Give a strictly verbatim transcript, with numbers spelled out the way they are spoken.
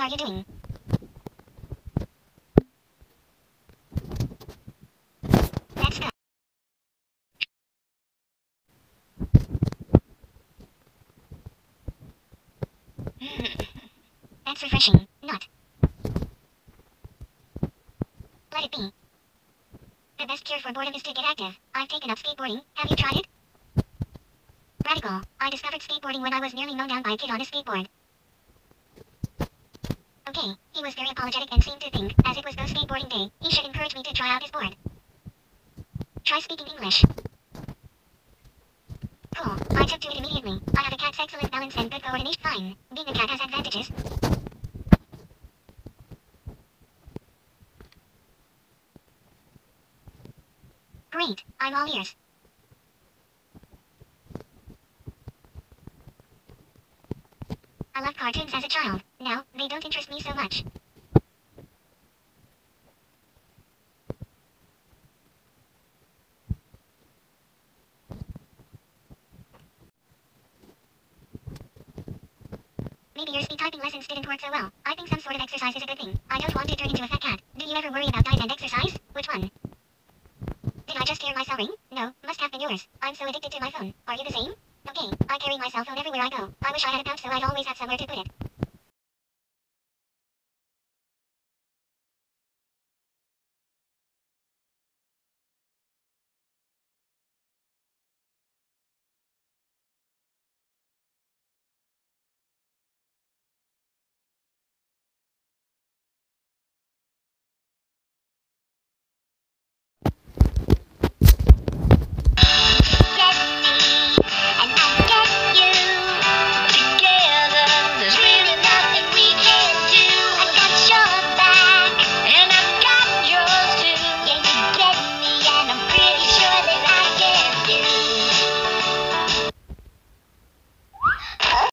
are you doing? Let's go. That's refreshing. Not. Let it be. The best cure for boredom is to get active. I've taken up skateboarding. Have you tried it? Radical. I discovered skateboarding when I was nearly known down by a kid on a skateboard. Okay, he was very apologetic and seemed to think, as it was go skateboarding day, he should encourage me to try out his board. Try speaking English. Cool. I took to it immediately. I have a cat's excellent balance and good coordination. Fine. Being a cat has advantages. Great. I'm all ears. I loved cartoons as a child. Now, they don't interest me so much. Maybe your speed typing lessons didn't work so well. I think some sort of exercise is a good thing. I don't want to turn into a fat cat. Do you ever worry about diet and exercise? Which one? Did I just hear my cell ring? No, must have been yours. I'm so addicted to my phone. Are you the same? Okay, I carry my cell phone everywhere I go. I wish I had a pouch so I'd always have somewhere to put it.